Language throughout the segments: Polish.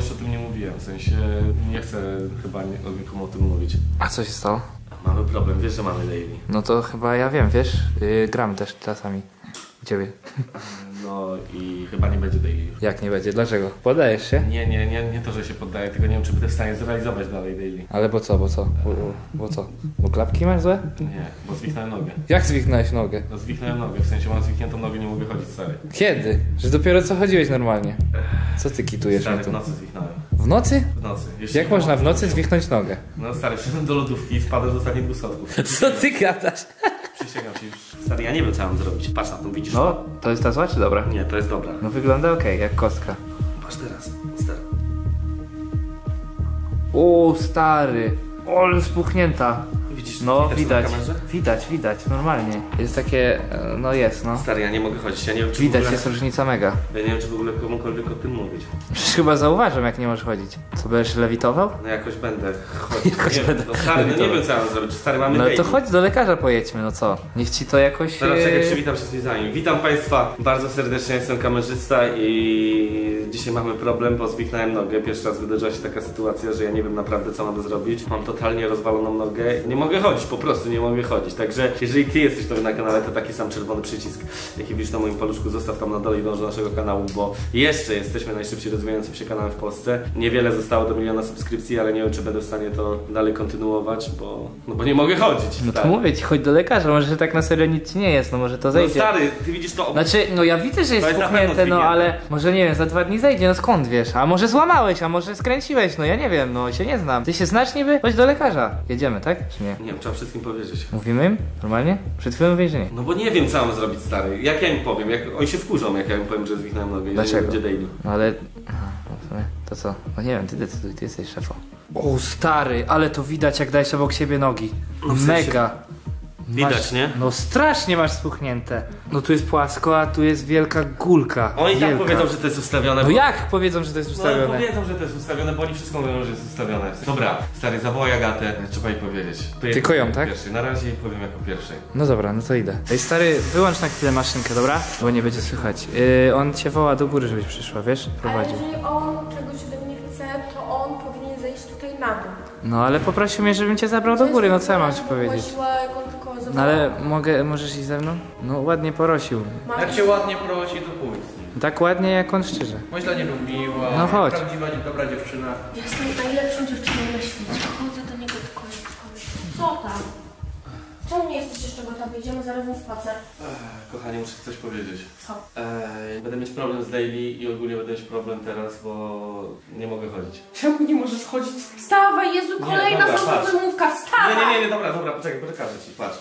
jeszcze o tym nie mówiłem, w sensie nie chcę chyba nikomu o tym mówić. A co się stało? Mamy problem, wiesz, że mamy daily. No to chyba ja wiem, wiesz, gram też czasami u ciebie. No i chyba nie będzie daily. Jak nie będzie? Dlaczego? Podajesz się? Nie to, że się poddaję, tylko nie wiem, czy będę w stanie zrealizować dalej daily. Ale bo co? Bo co? Bo klapki masz złe? Nie, bo zwichnąłem nogę. Jak zwichnąłeś nogę? No zwichnąłem nogę, w sensie mam zwichniętą nogę, nie mogę chodzić, stary. Kiedy? Że dopiero co chodziłeś normalnie? Co ty kitujesz Stary, mi w tu? nocy zwichnąłem. W nocy? W nocy. Jeszcze Jak nie można w mogę. nocy zwichnąć nogę? No stary, przyszedłem do lodówki i spadłem z ostatnich 2 schodków. Co ty gadasz? Przysięgam ci. Stary, ja nie wiem, co mam zrobić. Patrz na to, widzisz? No, to jest ta zła czy dobra? Nie, to jest dobra. No wygląda okej, jak kostka. Patrz teraz, stary. O, stary. O, spuchnięta. Widzisz? No, na widać. kamerze? Widać, normalnie. Jest takie, no jest, no. Stary, ja nie mogę chodzić, ja nie wiem, czy Widać, w ogóle... jest różnica mega. Ja nie wiem, czy w ogóle komukolwiek o tym mówić. Przecież chyba zauważam, jak nie możesz chodzić. Co, będziesz lewitował? No jakoś będę chodzić. Jakoś nie będę wiem, no stary, no nie lewitował. wiem, co ja mam zrobić. Stary, mamy No daily. to chodź do lekarza pojedźmy, no co? Niech ci to jakoś... Teraz czekaj, przywitam się z widzami. Witam Państwa bardzo serdecznie, jestem kamerzysta i dzisiaj mamy problem, bo zwichnąłem nogę. Pierwszy raz wydarzyła się taka sytuacja, że ja nie wiem naprawdę, co mam zrobić. Mam totalnie rozwaloną nogę. Nie mogę chodzić, po prostu nie mogę chodzić. Także jeżeli Ty jesteś nowy na kanale, to taki sam czerwony przycisk, jaki widzisz na moim paluszku, zostaw tam na dole i dąż do naszego kanału, bo jeszcze jesteśmy najszybciej rozwijającym się kanałem w Polsce. Niewiele zostało do 1 000 000 subskrypcji, ale nie wiem, czy będę w stanie to dalej kontynuować, bo nie mogę chodzić. No to tak. mówię ci, chodź do lekarza, może tak na serio nic ci nie jest, no może to No zejdzie. stary, Ty widzisz to... Znaczy, no ja widzę, że jest jest na pewno spuchnięte, no zwinięte. ale może nie wiem, za 2 dni zejdzie, no skąd wiesz? A może złamałeś, a może skręciłeś, no ja nie wiem, no się nie znam. Ty się znasz niby? Chodź do lekarza. Jedziemy, tak? Czy nie? Nie wiem, trzeba wszystkim powiedzieć. Mówimy im? Normalnie? Przed chwilą mówiłeś, że nie. No bo nie wiem, co mam zrobić, stary. Jak ja im powiem? Jak oni się wkurzą, jak ja im powiem, że zwichnąłem nogę i że nie Dlaczego? będzie daily. No ale... Aha, no w sumie, to co? No nie wiem, ty decyduj, ty jesteś szefą. O stary, ale to widać jak dajesz obok siebie nogi. No w sensie- Mega. Widać, nie? No strasznie masz spuchnięte. No tu jest płasko, a tu jest wielka gulka. Oni tak Wielka. powiedzą, że to jest ustawione. No bo... jak powiedzą, że to jest No ustawione? powiedzą, że to jest ustawione, bo oni wszystko mówią, że jest ustawione. Dobra, stary, zawołaj Agatę. Trzeba jej powiedzieć. To jej Tylko powiem ją, tak? Pierwszej. Na razie jej powiem jako pierwszej. No dobra, no to idę. Ej stary, wyłącz na chwilę maszynkę, dobra? Bo nie będzie słychać. On cię woła do góry, żebyś przyszła, wiesz? Ale Prowadził. jeżeli on czegoś ode mnie chce, to on powinien zejść tutaj na dół. No ale poprosił mnie, żebym cię zabrał do góry, no co ja mam ci powiedzieć? Głosiła, jak on tylko No ale możesz iść ze mną? No ładnie prosił. Jak cię ładnie prosi, to pójdź z nim. Tak ładnie jak on szczerze. Myśla nie lubiła, No chodź. prawdziwa, dobra dziewczyna. Jestem najlepszą dziewczyną na świecie. Chodzę do niego do końca. Co tam? Czemu nie jesteś jeszcze gotowy? Idziemy zaraz na spacer. Kochanie, muszę coś powiedzieć. Co? Będę mieć problem z daily i ogólnie będę mieć problem teraz, bo nie mogę chodzić. Czemu nie możesz chodzić? Wstawaj, Jezu, Nie, kolejna dobra, znowu patrz. wymówka, wstawaj! Nie, dobra, poczekaj, pokażę ci, patrz.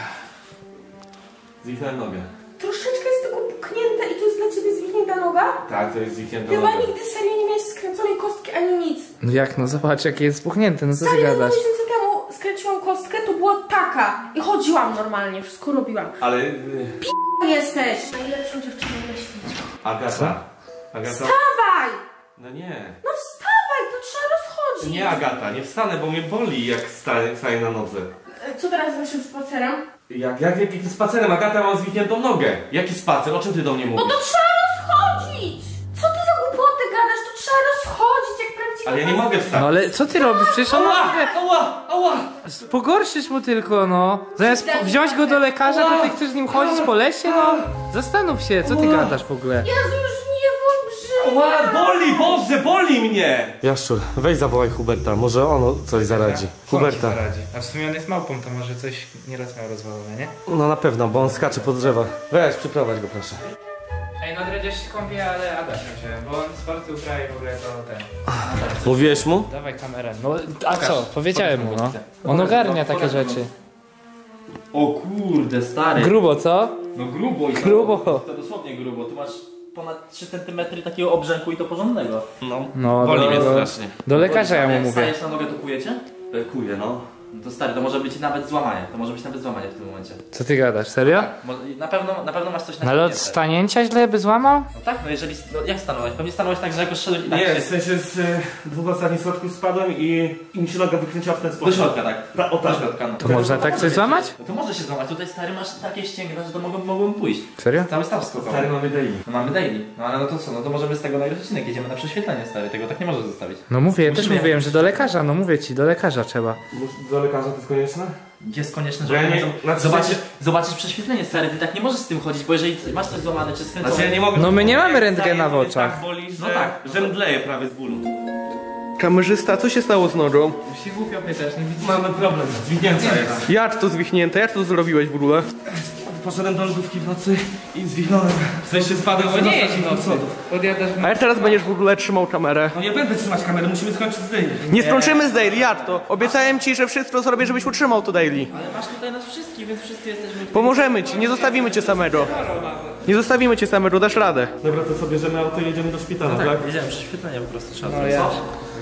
Zwichnąłem nogę. Troszeczkę jest tylko puknięte i to jest dla ciebie zwichnięta noga? Tak, to jest zwichnięta Chyba noga. nigdy serio nie miałeś skręconej kostki ani nic. No jak, no zobacz jakie jest spuchnięte, no co ty Stary, 2 gadasz? miesiące temu skręciłam kostkę, to była taka. I chodziłam normalnie, wszystko robiłam. Ale... Jesteś najlepszą dziewczyną na świecie. Agata. Agata... Wstawaj! No nie. No wstawaj, to trzeba rozchodzić. Nie Agata, nie wstanę, bo mnie boli jak staję na nodze. Co teraz z naszym spacerem? Jakim spacerem? Agata, mam zwichniętą nogę. Jaki spacer? O czym ty do mnie No mówisz? to trzeba rozchodzić! Co ty za głupoty gadasz? To trzeba rozchodzić jak prawdziwy Ale ja nie mogę No wstać. ale co ty robisz? Przecież on Ała! pogorszysz mu tylko, no. Zamiast wziąć go do lekarza, to ty chcesz z nim chodzić po lesie, no. Zastanów się, co ty gadasz w ogóle. Jezu, już nie wybrzyja! Ała, boli, Boże, boli mnie! Jaszczur, weź zawołaj Huberta, może ono coś zaradzi. Huberta. A w sumie on jest małpą, to może coś nieraz miał rozwalone, nie? No na pewno, bo on skacze po drzewach. Weź, przyprowadź go proszę. Ej, no Dredziarz się kąpie, ale Adaś wziąłem, bo on sporty uprawia w ogóle to ten. Mówiłeś mu? Dawaj kamerę. No, a co? Powiedziałem mu, no. On ogarnia takie rzeczy. O kurde, stary. Grubo, co? No grubo i Grubo. To dosłownie grubo. Tu masz ponad 3 cm takiego obrzęku i to porządnego. No. No, Boli mnie strasznie. do lekarza ja mu mówię. Stajesz na nogę, to kujecie? Kuje, no. No to stary, to może być nawet złamanie. To może być nawet złamanie w tym momencie. Co ty gadasz, serio? Na pewno masz coś na No ale od kieszeni. stanięcia źle by złamał? No tak, no jeżeli... No jak stanąłeś? Pewnie stanąłeś tak, że jakoś szedłeś i tak Nie, się... w sensie z 2 ostatnich schodków spadłem i mi się noga wykręciła w ten sposób. Do środka, tak. O tak. Do środka, no. To można tak coś złamać? No to może się złamać. Tutaj stary masz takie ścięgna, że to mogłem pójść. Serio? Cały staw skokowy. Stary, mamy daily. No mamy daily. No ale no to co? No to możemy z tego nagrać odcinek. Jedziemy na prześwietlenie, stary. Tego tak nie możesz zostawić. No mówię, ja też Musimy- mówiłem, że do lekarza, no mówię ci, do lekarza trzeba. Do lekarza to jest konieczne? Jest konieczne, Bo ja żeby nie- zobaczyć prześwietlenie, stary. Ty tak nie możesz z tym chodzić, bo jeżeli masz coś złamane czy skręcone... Znaczy ja nie mogę... No my nie mamy Staję, rentgena w mnie oczach. Tak boli, że, No tak. że mdleję prawie z bólu. Kamerzysta, co się stało z nogą? Się głupio pytasz, nie widzisz? Mamy problem, zwinięta jest. Jak to zwichnięte? Jak to zrobiłeś w ogóle? Poszedłem do lodówki w nocy i zwichnąłem. W sensie spadłem z ostatnich schodów. Podjadasz A jak teraz będziesz w ogóle trzymał kamerę? No nie będę trzymać kamery, musimy skończyć z daily. Nie skończymy z daily, jak to? Obiecałem ci, że wszystko zrobię, żebyś utrzymał to daily. Ale masz tutaj nas wszystkich, więc wszyscy jesteśmy... Pomożemy ci, nie zostawimy cię samego. Nie zostawimy cię samego, dasz radę. Dobra, to co, bierzemy auto i jedziemy do szpitala, tak? Jedziemy, prześwietlenie po prostu trzeba No zrobić. ja.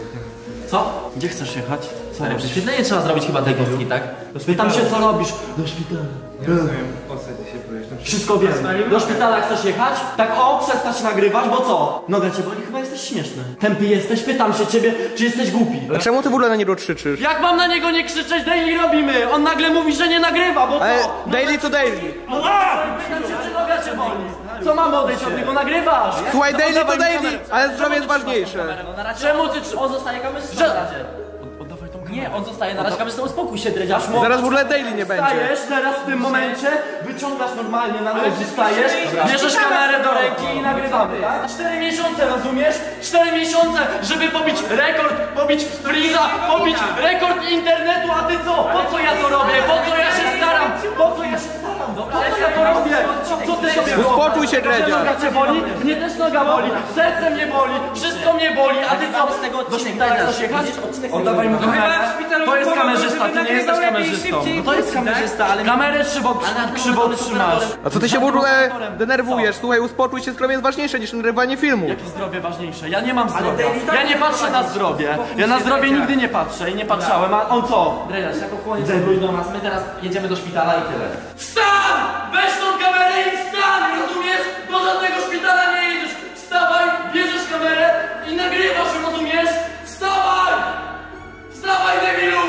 Co? Gdzie chcesz jechać? Stary, prześwietlenie trzeba zrobić chyba tej kostki, tak? Pytam się, co robisz? Do szpitala. Nie rozumiem, po co ty się boisz? Wszystko wiem. Do szpitala chcesz jechać? Tak o, przestać nagrywać, bo co? Noga cię boli? Chyba jesteś śmieszny. Tępy jesteś? Pytam się ciebie, czy jesteś głupi. A czemu ty w ogóle na niego krzyczysz? Jak mam na niego nie krzyczeć? Daily robimy! On nagle mówi, że nie nagrywa, bo co? Ale daily to daily. No pytam się, czy noga cię boli. Co mamy odejść od niego? Nagrywasz! Słuchaj, daily to daily, ale zdrowie jest ważniejsze. Czemu ty... On zostaje kamerzystą na razie. Oddawaj tą kamerę. Nie, on zostaje na razie kamerzystą. Uspokój się, dredziarzu. Zaraz w ogóle daily nie będzie. Wstajesz teraz w tym momencie, wyciągasz normalnie na nogi, wstajesz, bierzesz kamerę do ręki i nagrywamy, tak? 4 miesiące, rozumiesz? 4 miesiące, żeby pobić rekord, pobić Freeza, pobić rekord internetu, a ty co? Po co ja to robię? Po co ja się staram? Po co ja się staram? Po co ja to robię? Co ty sobie Uspokój się, wyobrażasz? dredziarz. Noga cię boli? Mnie też noga boli, serce mnie boli, wszystko mnie boli, a ty co? Do szpitala chcesz jechać? Oddawaj mu kamerę. To jest kamerzysta, ty nie jesteś kamerzystą. No to jest kamerzysta, ale kamerę krzywo trzymasz. A co ty się w ogóle denerwujesz? Słuchaj, uspokój się, zdrowie jest ważniejsze niż nagrywanie filmu. Jakie zdrowie ważniejsze? Ja nie mam zdrowia. Ja nie patrzę na zdrowie. Ja na zdrowie nigdy nie patrzę i nie patrzałem, a on co? Dredziarz, jako chłoniec wróć do nas, my teraz jedziemy do szpitala i tyle. Wstań! Weź tą kamerę i wstań, rozumiesz? Do żadnego szpitala nie jedziesz. Wstawaj, bierzesz kamerę i nagrywasz, rozumiesz? Wstawaj! Wstawaj, debilu!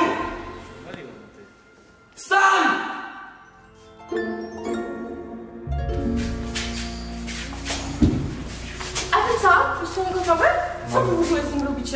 Wstań! A ty co? Jeszcze nie gotowy? Co wy w ogóle z nim robicie?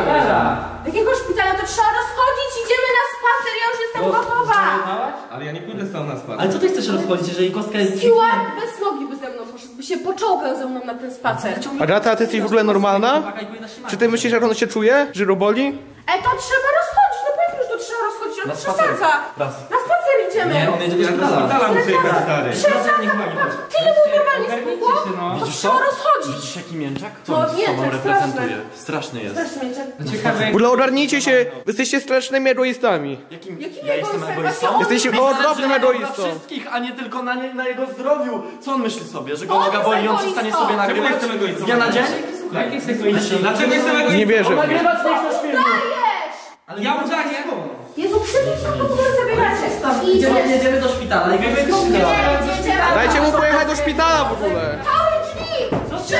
Jakiego szpitala? To trzeba rozchodzić, idziemy na spacer, ja już jestem gotowa! Ale ja nie pójdę z tobą na spacer. Ale co ty chcesz rozchodzić, jeżeli kostka jest... Steward bez nogi by ze mną poszedł, by się poczołgał ze mną na ten spacer. Agata, ty jesteś w ogóle normalna? Czy ty myślisz, jak on się czuje? Że go boli? To trzeba rozchodzić, no pewnie, że to trzeba rozchodzić, on przesadza. Na spacer idziemy. Nie, on jedzie do Ja do szpitala. szpitala muszę jechać, stary. Przesadza, tyle mu normalnie spłukło, to trzeba rozchodzić. Widzisz jaki mięczak? No, Co on z mięczak, sobą straszny. reprezentuje? Straszny jest. Strasznie mnie Ciekawe, W ogóle ogarnijcie się, wy jesteście strasznymi egoistami. Jakim Ja jestem egoistą? egoistą? Właśnie on Jesteście jest okropnym Dla egoistą. wszystkich, a nie tylko na jego zdrowiu. Co on myśli sobie? Że go On noga jest boli i on egoistą. przestanie sobie Czemu nagrywać? jestem egoistą? Z dnia na dzień? jaki jest egoistą? Dlaczego jestem egoistą? Nie wierzę w mnie. Nagrywać nie chcesz filmu. Dajesz! Ale Ja udaję. Jezu, przecież to w ogóle zabieracie. Jedziemy do szpitala. Jedziemy do szpitala. Dajcie mu pojechać do szpitala w ogóle. Cały drzwi!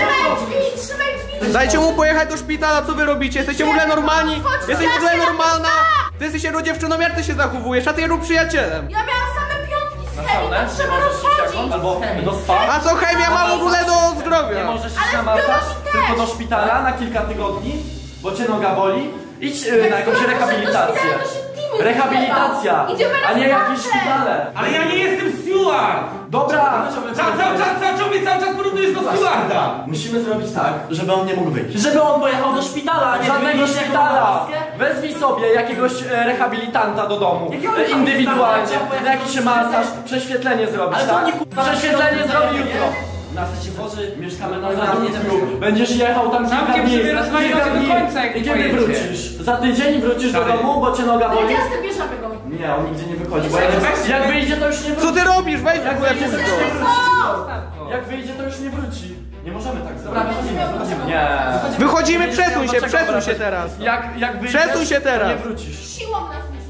Trzymaj drzwi! Dajcie mu pojechać do szpitala, co wy robicie? Jesteście w ogóle normalni? Jesteś w ogóle normalna? Ty jesteś jego dziewczyną, jak ty się zachowujesz, a ty jego przyjacielem. Ja miałam same piątki z chemii, to trzeba rozchodzić. Albo do spa. A co chemia ma w ogóle do Nie zdrowia? możesz iść Ale na w masaż, biologii też. tylko do szpitala na kilka tygodni, bo cię noga boli. Idź na jakąś rehabilitację. Rehabilitacja, a nie jakieś szpitale. Ale ja nie jestem steward! Dobra, Cały czas porównujesz do stewarda! musimy zrobić tak, żeby on nie mógł wyjść. Żeby on pojechał do szpitala, nie żadnego szpitala. Wezwij sobie jakiegoś rehabilitanta do domu. Indywidualnie. Na jakiś masaż, prześwietlenie zrobić, tak? Prześwietlenie zrobi jutro. Na się Boży, mieszkamy na Zaduńsku. Będziesz jechał tam kilka Całkiem dni. sobie rozmawiać kilka do dni. końca, jak I kiedy pojedziecie. wrócisz? Za tydzień wrócisz do domu, bo cię noga boli? Jasne, bierzemy go. Nie, on nigdzie nie wychodzi, bo jak wyjdzie to już nie wróci. Co ty robisz? Weź w Jak ogóle wyjdzie to już puść nie go. wróci. Jak wyjdzie to już nie wróci. Nie możemy tak zrobić. Dobra, wychodzimy. Nie. Wychodzimy, przesuń się teraz. Jak wyjdziesz, Przesuń się teraz. to nie wrócisz. Siłą nas musicie.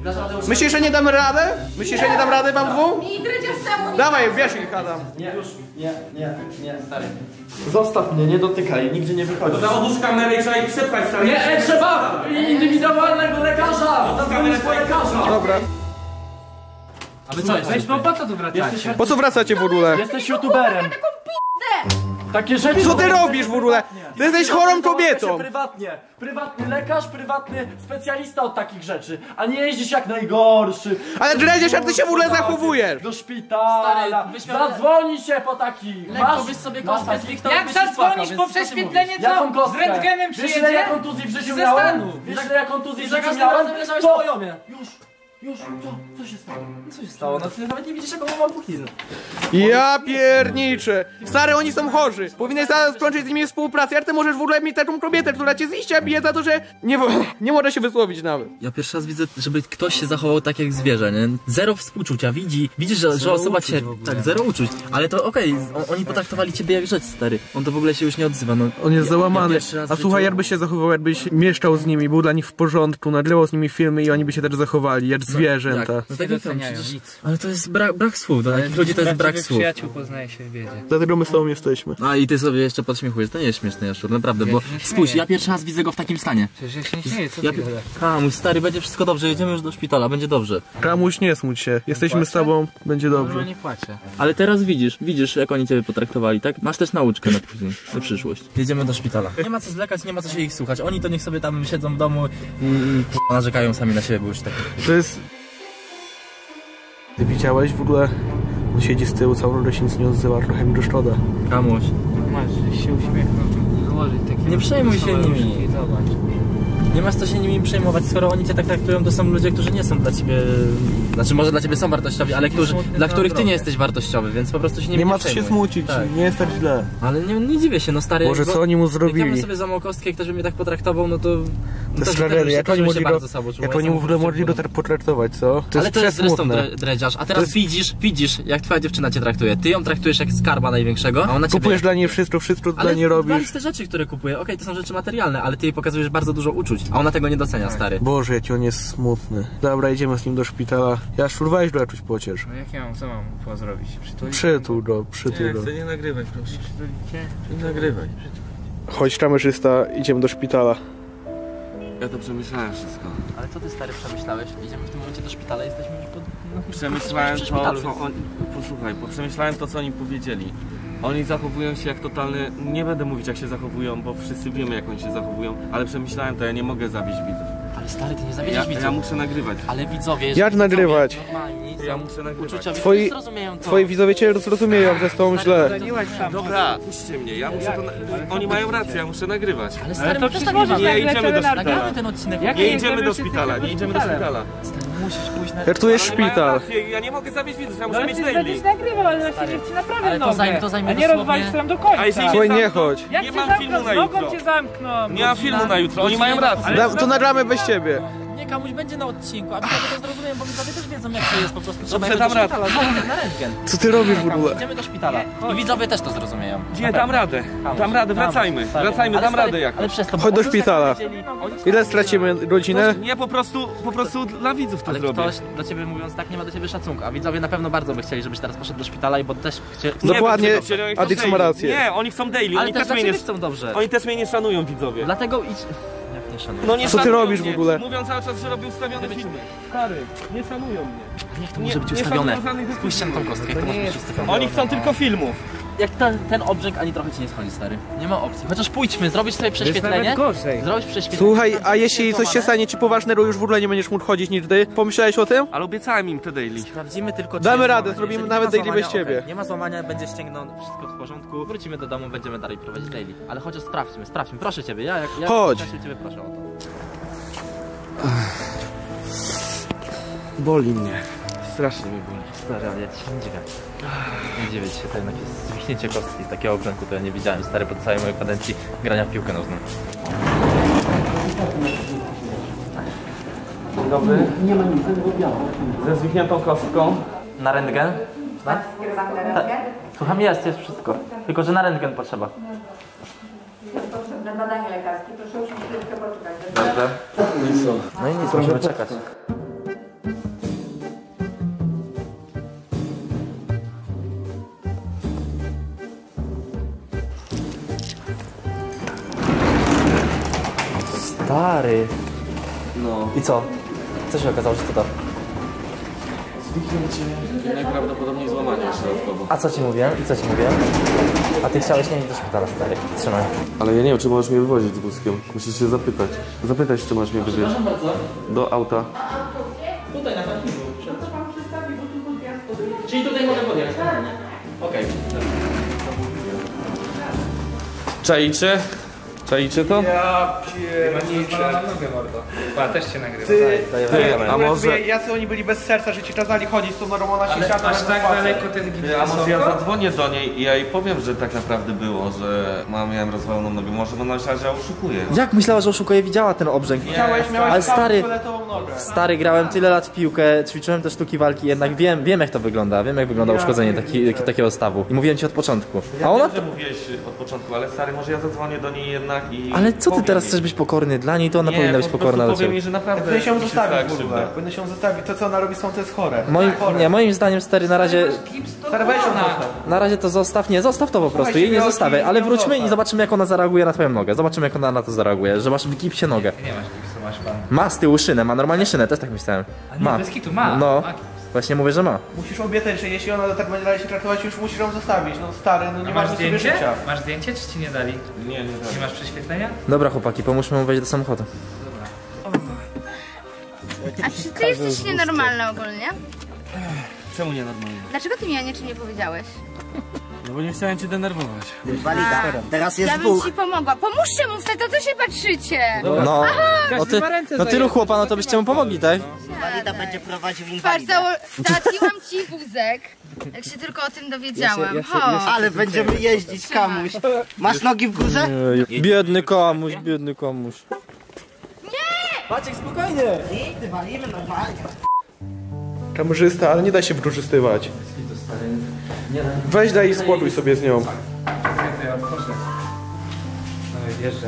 Myślisz, że nie damy radę? Myślisz, że nie dam rady wam dwóm? Mi dredziastemu nie... Dawaj, bierz ich, Adam. Nie, już, nie, stary. Zostaw mnie, nie dotykaj, nigdzie nie wychodź. To odłóż kamerę i trzeba ich przepchać, stary. Nie, trzeba indywidualnego lekarza! Zadzwonić po lekarza! Dobra. A wy co, weź, no po co tu wracacie? Po co wracacie w ogóle? Jesteś youtuberem. Takie rzeczy... Co ty robisz w ogóle? Ty jesteś chorą kobietą. Prywatny lekarz, prywatny specjalista od takich rzeczy, a nie jeździsz jak najgorszy. Ale Dredziarz, jak ty się w ogóle zachowujesz? Do szpitala, zadzwoni się po takich. Masz sobie kostkę jak zadzwonisz po prześwietlenie, co? Z rentgenem przyjedzie? Wiesz ile ja kontuzji w życiu miałem? Wiesz ile ja kontuzji w życiu miałem? Co? Już, co się stało? Co się stało? No ty nawet nie widzisz, jaką mam puchlizn. Ja pierniczę. Stary, oni są chorzy. Powinieneś zaraz skończyć z nimi współpracę. Jak ty możesz w ogóle mieć taką kobietę, która cię z liścia bije za to, że nie może się wysłowić nawet. Ja pierwszy raz widzę, żeby ktoś się zachował tak jak zwierzę, nie? Zero współczucia, widzisz, że osoba cię... Tak, zero uczuć. Ale to okej, oni potraktowali ciebie jak rzecz, stary. On to w ogóle się już nie odzywa, no. On jest załamany. pierwszy raz A w słuchaj, życiu- jakbyś się zachował, jakbyś mieszkał z nimi, był dla nich w porządku, nagrywał z nimi filmy i oni by się też zachowali, jak zwierzęta. No tak jak tam, doceniają przecież... nic. Ale to jest brak słów, do takich ludzi to jest brak słów. Przyjaciół poznaje się w biedzie. Dlatego my z tobą jesteśmy. A i ty sobie jeszcze podśmiechujesz, to nie jest śmieszne, Jaszczur, naprawdę, bo się nie spójrz, śmieję. ja pierwszy raz widzę go w takim stanie. Przecież ja się nie śmieję, co ty gadasz? A, mój stary, będzie wszystko dobrze, jedziemy już do szpitala, będzie dobrze. Kamuś, nie smuć się. Jesteśmy z tobą, będzie No dobrze. nie płaczę. Ale teraz widzisz jak oni ciebie potraktowali, tak? Masz też nauczkę na później, na przyszłość. Jedziemy do szpitala. Nie ma co zwlekać, nie ma co się ich słuchać, oni to niech sobie tam siedzą w domu i narzekają sami na siebie, bo już tak... To jest... Ty widziałeś w ogóle? On siedzi z tyłu, całą noc się nic nie odzywa, trochę mi go szkoda. Kamuś. Masz, że się uśmiechnął. Wyłożyć takie... Nie przejmuj się nimi. Zobacz. Nie masz co się nimi przejmować, skoro oni cię tak traktują, to są ludzie, którzy nie są dla ciebie... Znaczy może dla ciebie są wartościowi, ale dla których ty nie jesteś wartościowy, więc po prostu się nimi Nie ma co przejmuj. się smucić, Tak. nie jest tak źle. Ale nie dziwię się, no stary... Boże, co oni mu Jak ja bym zrobili? sobie złamał kostkę i ktoś by mnie tak potraktował, no to... To jest tragedia, jak oni mogli go, jak oni w ogóle mogli go tak potraktować, co? To Ale jest to jest zresztą przesmutne. dredziarz, a teraz widzisz, jak twoja dziewczyna cię traktuje. Ty ją traktujesz jak skarba największego, a ona ciebie... Kupujesz dla niej wszystko dla niej robisz. Ale te rzeczy, które kupuje, okej, to są rzeczy materialne, ale ty jej pokazujesz bardzo dużo uczuć, a ona tego nie docenia, stary. Boże, jaki on jest smutny. Dobra, idziemy z nim do szpitala. Jaszczur, weź go jakoś pociesz. No jak ja mam, co mam zrobić? Przytul go. Nie nagrywaj, proszę. Przytulicie? Nie nagrywaj. Chodź, kamerzysta, idziemy do szpitala. Ja to przemyślałem wszystko. Ale co ty, stary, przemyślałeś? Idziemy w tym momencie do szpitala, jesteśmy już pod... Przemyślałem przy to, szpitalu, co oni... Posłuchaj, bo przemyślałem to, co oni powiedzieli. Oni zachowują się jak totalny... Nie będę mówić, jak się zachowują, bo wszyscy wiemy, jak oni się zachowują, ale przemyślałem to, ja nie mogę zawieść widzów. Ale stary, ty nie zawiedziesz widzów. Ja muszę nagrywać. Ale widzowie... Jak nagrywać? Normalni, Ja muszę nagrywać. uczuciowi, Twoi- zrozumieją to. Twoi widzowie cię zrozumieją, że z tą źle. Dobra, puśćcie mnie, ja muszę to... Oni mają rację, ja muszę nagrywać. Ale stary, to my też przecież tak możesz nie Nie idziemy do szpitala. Nagramy ten odcinek. Jak Nie nie idziemy do idziemy szpitala, nie idziemy do szpitala. Musisz pójść na... Jak tu jest Oni mają szpital. rację, ja nie mogę zawieść widzów, ja muszę Ale mieć ty daily. będziesz nagrywał, ale właśnie ci naprawdę Ale to nogę. to zajmie A nie dosłownie- rozwalić tam do końca. A jeśli Słuchaj, nie nie zamkną- chodź. Jak Nie cię mam zamkną, filmu na z nogą jutro. cię zamkną. Nie ma filmu na jutro, oni mają rację. To nagramy bez ciebie. Nie, komuś będzie na odcinku, a widzowie to zrozumieją, bo widzowie też wiedzą, jak to jest po prostu. Trzeba Dobrze, jechać do dam szpitala, znowu na rentgen. Co ty robisz w ogóle? Idziemy do szpitala. I widzowie też to zrozumieją. Nie, dam radę. Dam radę, wracajmy. Wracajmy, dam radę jakoś. Ale przez to... Chodź do szpitala. Ile stracimy godzinę? Nie, po prostu dla widzów to Ale zrobię. ktoś do ciebie mówiąc tak nie ma do ciebie szacunku, a widzowie na pewno bardzo by chcieli, żebyś teraz poszedł do szpitala i bo też chcieli... Nie, Dokładnie, bo chcieli, oni chcą Adix ma daily. rację. Nie, oni chcą daily, Ale oni też też dla mnie ciebie nie... chcą dobrze. Oni też mnie nie szanują, widzowie. Dlatego idź... Jak nie szanuję? No nie Co ty szanują robisz w mnie. ogóle? Mówią cały czas, że robią ustawione filmy. Stary, nie szanują mnie. Niech to Nie- może być nie ustawione. szanują żadnych Spójrzcie na tą kostkę, jak to może być ustawione. Oni chcą tylko filmów. Jak ten obrzęk ani trochę ci nie schodzi, stary. Nie ma opcji. Chociaż pójdźmy, zrobić sobie Jest prześwietlenie. nawet gorzej. Zrobić prześwietlenie. Słuchaj, a jeśli coś się stanie ci poważnego, już w ogóle nie będziesz mógł chodzić nigdy? Pomyślałeś o tym? Ale obiecałem im te daily. Sprawdzimy tylko, czy Damy jest radę, złamanie. zrobimy Jeżeli nawet nie ma daily bez złamania, ciebie. okej. Nie ma złamania, będzie ścięgną, wszystko w porządku. Wrócimy do domu, będziemy dalej prowadzić daily. Ale chociaż sprawdźmy, proszę ciebie. Ja Chodź. Ja się ciebie proszę o to. Boli mnie. Strasznie mnie boli. Stary, ale ja ci się nie dziwię. Nie dziwię ci się, to jednak jest zwichnięcie kostki. Takiego obrzęku to ja nie widziałem, stary, po całej mojej kadencji grania w piłkę nożną. Dzień dobry. Nie ma nic. Ze zwichniętą kostką. Na rentgen? Tak? Słucham, jest wszystko. Tylko, że na rentgen potrzeba. Jest potrzebne badanie lekarskie. Proszę usiąść chwilkę poczekać. Dobrze. No i nic, musimy czekać. Stary. No. I co? Co się okazało, że to to? Zwichnięcie i najprawdopodobniej złamanie środkowo. A co ci mówiłem? I co ci mówiłem? A ty chciałeś nie iść do szpitala, stary. Trzymaj. Ale ja nie wiem, czy możesz mnie wywozić z wózkiem. Musisz się zapytać. Zapytać, czy masz mnie wywieźć. Do auta. Tutaj na parkingu. Czyli tutaj mogę podjechać. Okej. Czajcie? Czajcie to? Ja pierniczę. Chyba też się nagrywa. Ty, a może... Jacy oni byli bez serca, że ci kazali chodzić z tą normą na Ale siatą. aż tak daleko ten gimnazjum. A może ja zadzwonię do niej i ja jej powiem, że tak naprawdę było, że miałem rozwaloną nogę. Może ona myślała, że ja oszukuję. Jak myślała, że oszukuje? Widziała ten obrzęk. Miałeś Ale stary, fioletową nogę. stary, grałem tyle lat w piłkę, ćwiczyłem te sztuki walki, jednak wiem jak to wygląda. Wiem jak wygląda uszkodzenie takiego stawu. I mówiłem ci od początku. A ona... Wiem, że mówiłeś od początku, ale stary, może ja zadzwonię do niej jednak i... Ale co ty powiem teraz jej. chcesz być pokorny dla niej, to ona powinna być po pokorna prostu do powiem ciebie. jej, że naprawdę... Powinien się mi zostawić stała w ogóle. krzywda. Powinien się zostawić. To co ona robi z tą to jest chore. Moim zdaniem, stary, na razie... Stary, weź ją zostaw. Na razie to zostaw, nie, zostaw to po prostu, jej nie Słuchaj, zostawiaj, ale ją wróćmy zostaw. i zobaczymy jak ona zareaguje na twoją nogę. Zobaczymy jak ona na to zareaguje, że masz w gipsie nogę. Nie masz gipsu, masz pan. Ma z tyłu szynę, ma normalnie szynę, też tak myślałem. A nie, Ma. bez kitu, ma. No, Ma gips. właśnie mówię, że ma. Musisz obiecać, że jeśli ona tak będzie dalej się traktować, już musisz ją zostawić. No stary, no nie A masz masz sobie zdjęcie? życia. Masz zdjęcie, czy ci nie dali? Nie Nie masz prześwietlenia? Dobra chłopaki, pomóżmy mu wejść do samochodu. A czy ty jesteś nienormalny ogólnie? Czemu nie normalnie? Dlaczego ty mi o niczym nie powiedziałeś? No bo nie chciałem cię denerwować. Walida, teraz jest Ja bym ci pomogła. Pomóżcie mu wtedy, to co się patrzycie? No, no tylu chłopa, no to byście mu pomogli, tak? Walida będzie prowadził Patrz, inwalidę. załatwiłam ci wózek. Jak się tylko o tym dowiedziałam. Chodź. Ale będziemy jeździć kamuś. Masz nogi w górze? Biedny komuś, biedny komuś. Maciek, spokojnie. Ty walimy normalnie. Kamerzysta, ale nie da się wykorzystywać. Weź daj i spłotuj sobie z nią. Ja otworzę. No wjeżdżaj.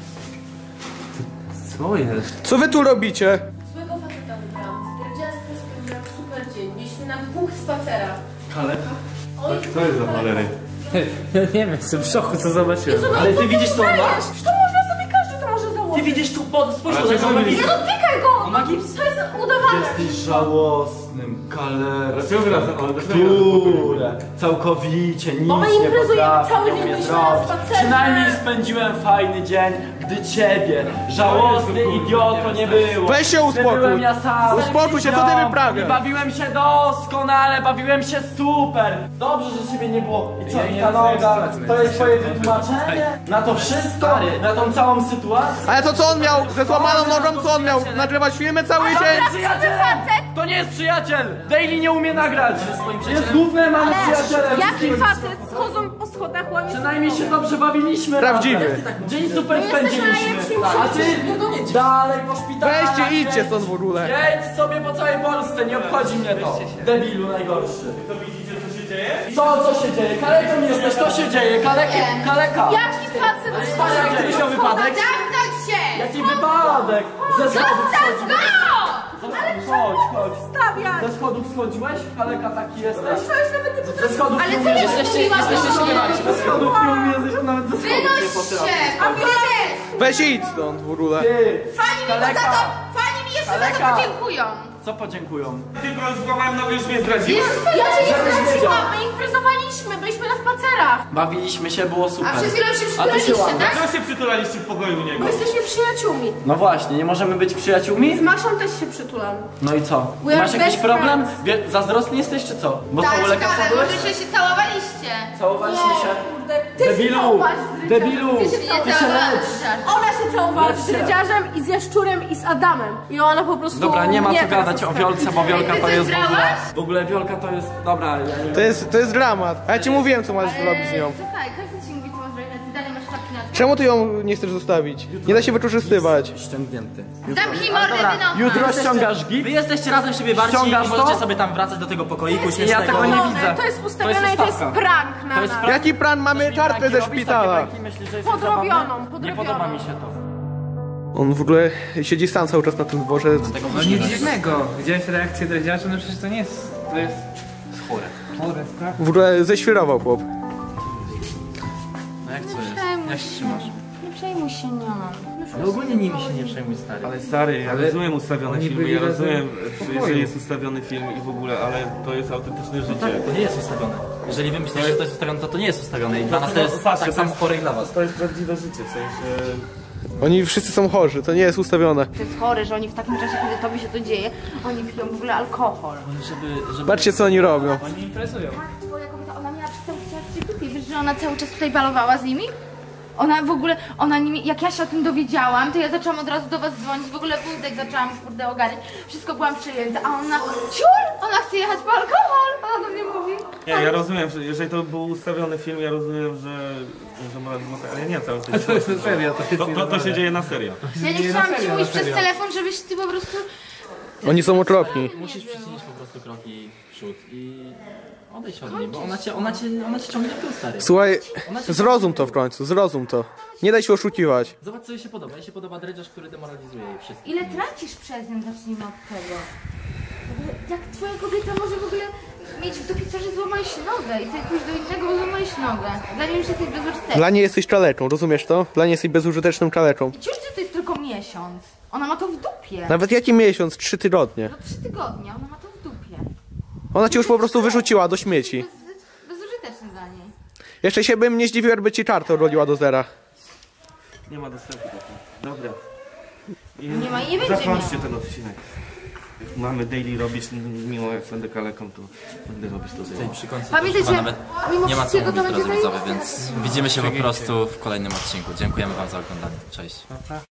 Co jest? Co wy tu robicie? Złego faceta wybrałam. Zdradziasty spędziłam super dzień. Byliśmy na 2 spacerach. Kaleka? Oj, Co jest za malery? Ja nie wiem, jestem w szoku, co zobaczyłem. Ale ty widzisz co on ma? To można sobie, każdy to może założyć. Ty widzisz tu spójrz, Ale czego on ma nie gips. Nie dotykaj go! Ma gips. To jest udawane. Żałosnym kalerem. Dlaczego wracam? Które całkowicie nic Bo my nie imprezujemy potrafią cały dzień, mnie byliśmy na zrobić. spacerze. Przynajmniej spędziłem fajny dzień, gdy ciebie, żałosny idioto, nie było. Weź się uspokój. Gdy byłem ja sam. Uspokój się, co ty wyprawiasz? I bawiłem się doskonale, bawiłem się super. Dobrze, że ciebie nie było. I co, i ta noga, to jest twoje wytłumaczenie? Na to wszystko? Na tą całą sytuację? Ale to co on miał? Ze złamaną nogą co on miał? Nagrywać filmy cały dzień? Przyjaciel! To nie jest przyjaciel! Daily nie umie nagrać! Jest głównym, ale przyjacielem! Jaki facet schodzą po schodach, łamie Przynajmniej się dobrze bawiliśmy Prawdziwy. razem. Dzień super jesteśmy spędziliśmy! najlepszymi A ty dalej po szpitalach! Weźcie, idźcie stąd w ogóle. Jedź sobie po całej Polsce, nie obchodzi mnie to! Debilu najgorszy! To widzicie co się dzieje? Co się dzieje? Kaleką jesteś, to się dzieje! Kaleka! Jaki facet Stary, jak kiedyś miał wypadek? Zamknąć się! Jaki wypadek? Ze schodów schodziłeś? Chodź. stawiać? Ze schodów schodziłeś? Kaleka taki jesteś? To już nawet nie Ze schodów Ale nie co ja umiesz. mówiłam? Ze schodów nie umiesz, nawet ze schodów nie Wynoś potrafisz. się! A wiesz! Weź idź stąd w ogóle. Ty, Fani mi Kaleka. za to, fani mi jeszcze za to Kaleka. podziękują. co podziękują? Tylko złamałem nogę, już mnie zdradziłeś? Ja cię nie Żebyś zdradziłam, wiedział. my imprezowaliśmy, byliśmy na spacerach. Bawiliśmy się, było super. A przed chwilą się A ty się przytulaliście, łamiesz. tak? Co się przytulaliście w pokoju u niego? My jesteśmy przyjaciółmi. No właśnie, nie możemy być przyjaciółmi? Z Maszą też się przytulam. No i co? We are Masz jakiś best problem? friends. Zazdrosny jesteś czy co? Bo Tak, co, u lekarza ciekawe, byłeś? może się całowaliście. Całowaliśmy się. Kurde, ty się Debilu! całowałaś z Rydziarzem. Debilu! Ty się Ty nie Ty się całowałaś. lecz. Ona się całowała Lecz z się. Rydziarzem i z Jaszczurem i z Adamem. I ona po prostu... Dobra, nie ma co teraz gadać o zostawi. Wiolce, bo Wiolka Ty to coś jest w ogóle... brałaś? W ogóle Wiolka to jest... Dobra, ja nie... To jest dramat. A ja ci mówiłem, co masz zrobić z nią. Słuchaj, każdy ci mówi, co masz zrobić, a ty dalej masz czapki na Czemu ty ją nie chcesz zostawić? Nie da się wykorzystywać. Ściągnięty. Zamknij mordę, wynocha. Jutro ściągasz git? Wy jesteście razem siebie bardziej i Ściągasz możecie to? sobie tam wracać do tego pokoiku Ja śmiesznego. tego nie widzę. To jest ustawione i to jest ustawka. prank na To jest nas. prank. Jaki plan? Mamy kartę ze szpitala. Podrobioną, Nie podrobioną. podoba mi się to. On w ogóle siedzi sam cały czas na tym dworze. No nic dziwnego. Widziałeś reakcję dreziarza? No przecież to nie jest... To jest... Chore. Chore, sprawa. W ogóle ześwirował chłop. No jak co jest? Jak się trzymasz? Nie przejmuj się nią. Ale ogólnie nimi się nie przejmuj, stary. Ale stary, ja rozumiem ustawione oni filmy, byli ja razem rozumiem, w pokoju. że jest ustawiony film i w ogóle, ale to jest autentyczne życie. To nie jest ustawione. Jeżeli wy myślicie, że to jest ustawione, to nie jest ustawione i dla nas to jest tak samo chore jak dla was. To jest prawdziwe życie, w sensie... Oni wszyscy są chorzy, to nie jest ustawione. To jest chore, że oni w takim czasie, kiedy tobie się to dzieje, oni piją w ogóle alkohol. Żeby... Patrzcie co oni robią. Oni imprezują. Tak, twoja kobieta, ona miała przez cały czas w dupie. Wiesz, że ona cały czas tutaj balowała z nimi? Ona w ogóle, ona nimi, jak ja się o tym dowiedziałam, to ja zaczęłam od razu do was dzwonić, w ogóle wózek zaczęłam kurde ogarniać, wszystko byłam przyjęta, a ona, ciul, ona chce jechać po alkohol, ona do mnie mówi. Nie, ja rozumiem, że jeżeli to był ustawiony film, ja rozumiem, że ale nie, cały czas. To jest serio, To się dzieje na serio. Ja nie chciałam ci mówić przez telefon, żebyś ty po prostu... Oni są okropni. Musisz przyczynić po prostu kroki w przód i odejść od niej, bo ona cię ciągnie w tył, stary. Słuchaj, zrozum to w końcu, zrozum to. Nie daj się oszukiwać. Zobacz co jej się podoba. Jej się podoba dredziarz, który demoralizuje jej wszystko. Ile tracisz przez nią, zacznijmy od tego. W ogóle, jak twoja kobieta może w ogóle mieć w dupie to, że złamałeś nogę i chcesz pójść do innego, bo złamałeś nogę. Dla niej już jesteś bezużyteczny. Dla niej jesteś czaleką, rozumiesz to? Dla niej jesteś bezużyteczną czaleką. Ciul, że to jest tylko miesiąc. Ona ma to w dupie. Nawet jaki miesiąc? 3 tygodnie. No 3 tygodnie, ona ma to w dupie. Ona cię już po prostu wyrzuciła do śmieci. Bezużyteczny dla niej. Jeszcze się bym nie zdziwił, jakby ci kartę odroliła do zera. Nie ma dostępu do tego. Dobra. Nie ma i nie będzie Zakończcie miała. ten odcinek. Jak mamy daily robić, mimo jak będę kaleką, to będę robić to daily. Przy końcu Pamiętajcie, chyba nawet mimo nie ma co wszystkiego mówić, to drodzy będzie widzowie, więc widzimy się po prostu w kolejnym odcinku. Dziękujemy wam za oglądanie. Cześć.